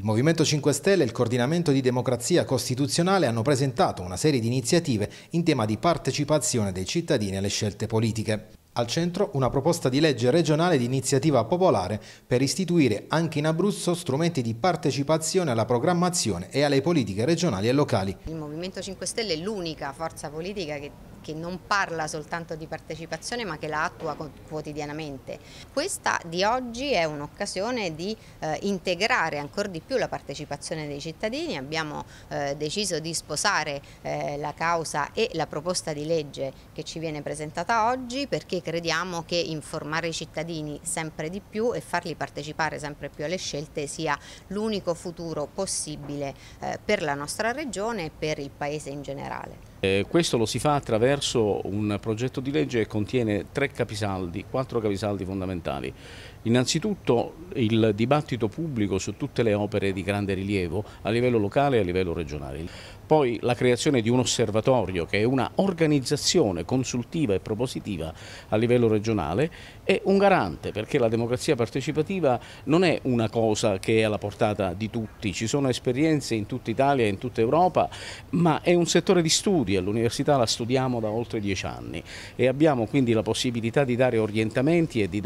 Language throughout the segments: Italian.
Il Movimento 5 Stelle e il Coordinamento di Democrazia Costituzionale hanno presentato una serie di iniziative in tema di partecipazione dei cittadini alle scelte politiche. Al centro una proposta di legge regionale di iniziativa popolare per istituire anche in Abruzzo strumenti di partecipazione alla programmazione e alle politiche regionali e locali. Il Movimento 5 Stelle è l'unica forza politica che non parla soltanto di partecipazione ma che la attua quotidianamente. Questa di oggi è un'occasione di integrare ancora di più la partecipazione dei cittadini. Abbiamo deciso di sposare la causa e la proposta di legge che ci viene presentata oggi, perché crediamo che informare i cittadini sempre di più e farli partecipare sempre più alle scelte sia l'unico futuro possibile per la nostra regione e per il Paese in generale. Questo lo si fa attraverso un progetto di legge che contiene 4 capisaldi fondamentali. Innanzitutto il dibattito pubblico su tutte le opere di grande rilievo a livello locale e a livello regionale. Poi la creazione di un osservatorio, che è una organizzazione consultiva e propositiva a livello regionale, è un garante, perché la democrazia partecipativa non è una cosa che è alla portata di tutti. Ci sono esperienze in tutta Italia e in tutta Europa, ma è un settore di studi. All'università la studiamo da oltre 10 anni e abbiamo quindi la possibilità di dare orientamenti e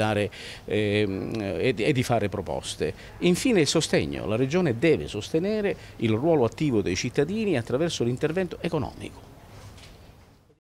di fare proposte. Infine il sostegno. La Regione deve sostenere il ruolo attivo dei cittadini attraverso l'intervento economico.